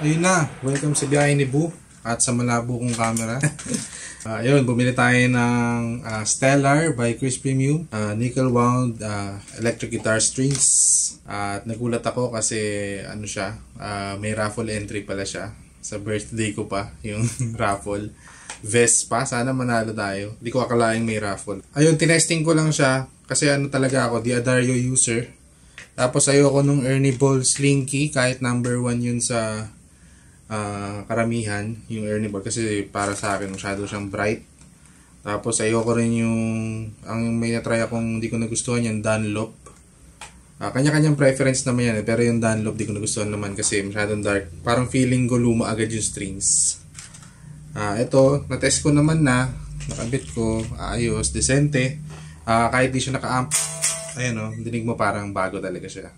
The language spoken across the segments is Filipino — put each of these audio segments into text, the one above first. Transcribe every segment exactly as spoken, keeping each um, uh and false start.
Ayun na, welcome sa biyahe ni Boo at sa malabo kong camera. uh, ayun, bumili tayo ng uh, Stellar by Chris Premium, uh, nickel wound uh, electric guitar strings. Uh, at nagulat ako kasi ano siya, uh, may raffle entry pala siya. Sa birthday ko pa yung raffle. Vespa, sana manalo tayo. Hindi ko akalaing may raffle. Ayun, tinesting ko lang siya kasi ano talaga ako, D'Addario user. Tapos ayoko nung Ernie Ball Slinky, kahit number one yun sa Uh, karamihan, yung Ernie Ball, kasi para sa akin masyado siyang bright. Tapos ayoko rin yung ang may natry akong hindi ko nagustuhan, yung Dunlop. uh, kanya-kanyang preference naman yan eh, pero yung Dunlop di ko nagustuhan naman kasi masyadong dark, parang feeling ko luma agad yung strings. uh, ito, natest ko naman na, nakabit ko, ayos, decente. uh, kahit di siya naka-amp, ayan o, dinig mo parang bago talaga siya.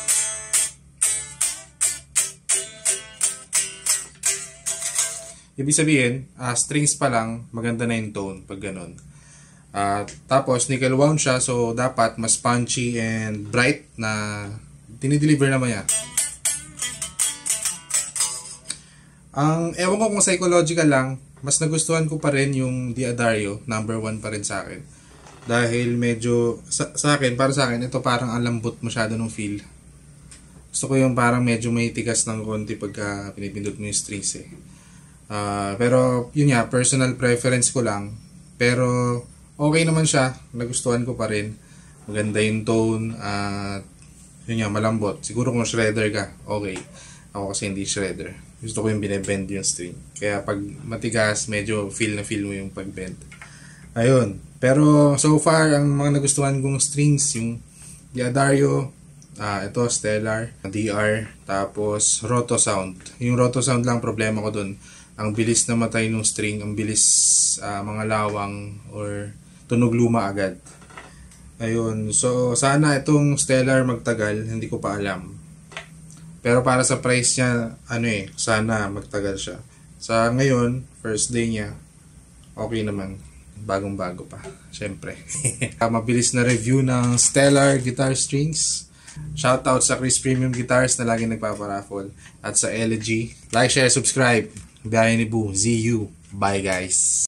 Ibig sabihin, uh, strings pa lang, maganda na yung tone pag ganun. Uh, tapos, nickel wound siya, so dapat mas punchy and bright na dinideliver naman yan. Ang ewan ko kung psychological lang, mas nagustuhan ko pa rin yung D'Addario, number one pa rin sa akin. Dahil medyo, sa, sa akin, para sa akin, ito parang ang lambot masyado ng feel. Gusto ko yung parang medyo may tigas ng konti pagka pinipindot mo yung strings eh. Uh, pero yun nga, personal preference ko lang, pero okay naman siya, nagustuhan ko pa rin, maganda yung tone at uh, yun nga, malambot. Siguro kung shredder ka, okay. Ako kasi hindi shredder, gusto ko yung binebend yung string, kaya pag matigas medyo feel na feel mo yung pagbend. Ayun, pero so far ang mga nagustuhan kong strings, yung D'Addario, uh, ito Stellar, D R, tapos Roto Sound. Yung Roto Sound lang problema ko dun, ang bilis na matay ng string, ang bilis uh, mga lawang or tunog luma agad. Ayun, so sana itong Stellar magtagal, hindi ko pa alam. Pero para sa price niya, ano eh, sana magtagal siya. Sa ngayon, first day niya, okay naman. Bagong bago pa, syempre. Mabilis na review ng Stellar guitar strings. Shoutout sa Chris Premium Guitars na laging nagpaparaffle. At sa L G. Like, share, subscribe. Biyahe ni Boo. Z U. Bye guys.